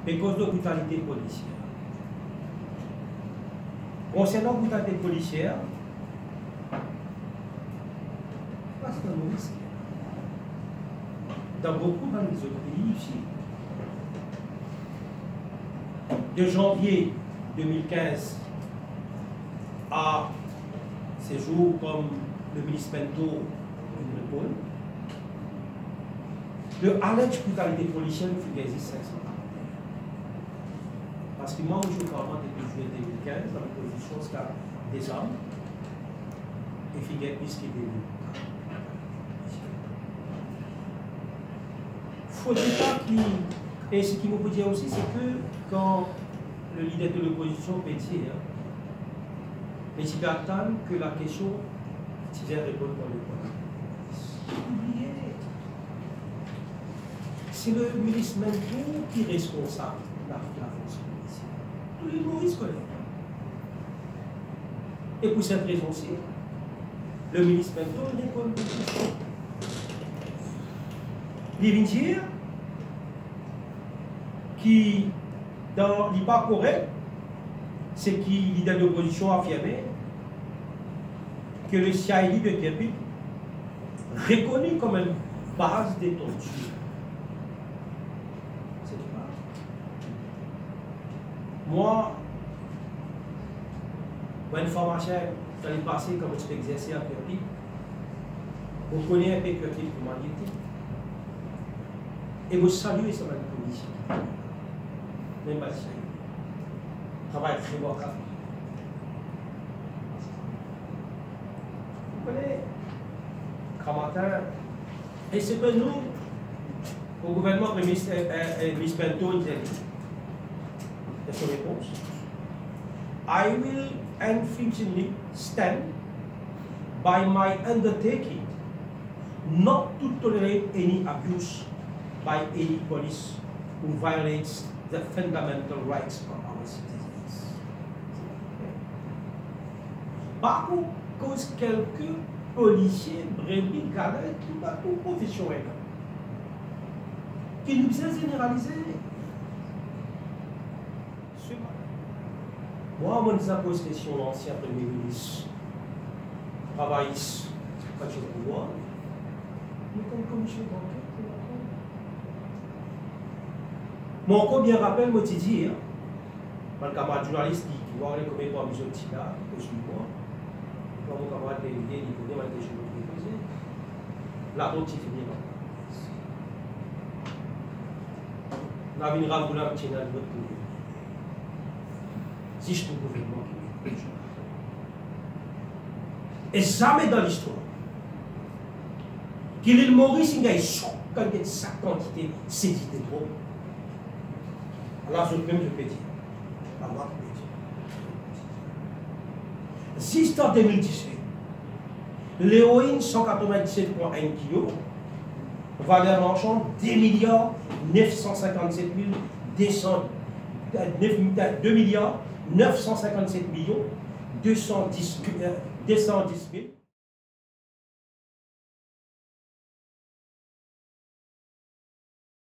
mais cause de brutalité policière. Concernant la brutalité policière, parce que nous risquons, dans beaucoup de autres pays ici, de janvier 2015 à ces jours comme le ministre Bento une réponse, le allège brutalité policière qui existe 500 ans. Parce que moi, je suis vraiment depuis juillet 2015 dans la position des armes et figure plus qu'il est. Faudrait pas qu'il. Et ce qu'il me peut dire aussi, c'est que quand le leader de l'opposition peut dire, mais il va attendre que la question, tu viens répondre dans le point. Oubliez. C'est le ministre Mentou qui est responsable de la fonction policière. Tous les Maurice connaissent. Et pour cette raison-ci, le ministre Mentou répond de tout. Il vient dire qui, dans l'IPA correct, c'est qui, leader de l'opposition, a affirmé que le CID de Québec, reconnu comme une base de torture. C'est pas. Moi, une formation, j'allais passer comme je peux exercer à Québec, on connaît un peu Québec comment il était. Et vous saluez ça dans la police. Même pas ça. Travail très bon. Vous connaissez, Kamatin, et c'est que nous, au gouvernement, le ministre Bento, il dit, c'est son réponse. I will unflinchingly stand by my undertaking not to tolerate any abuse by any police who violates the fundamental rights of our citizens. Par contre, cause quelques policiers, brebis, galères, tout professionnel, qui nous ont généralisé. Moi, je me pose question l'ancien Premier ministre, travailliste, pas de pouvoir, mais comme commission d'enquête. Mon co bien rappelle, moi, tu dis, mon camarade journaliste qui voit les combien de besoin de Tina, que je suis moi, quand mon camarade délégué, il connaît ma question de déposer. La route, il finit là. On a une rame de la Tina de votre côté. Si je trouve le gouvernement qui est. Et jamais dans l'histoire, qu'il est Maurice, il y a une sa quantité, c'est dit trop. Alors, je peux dire. Si en 2017, l'héroïne 197,1 kg, valeur marchande 2 957 2 957 210 000.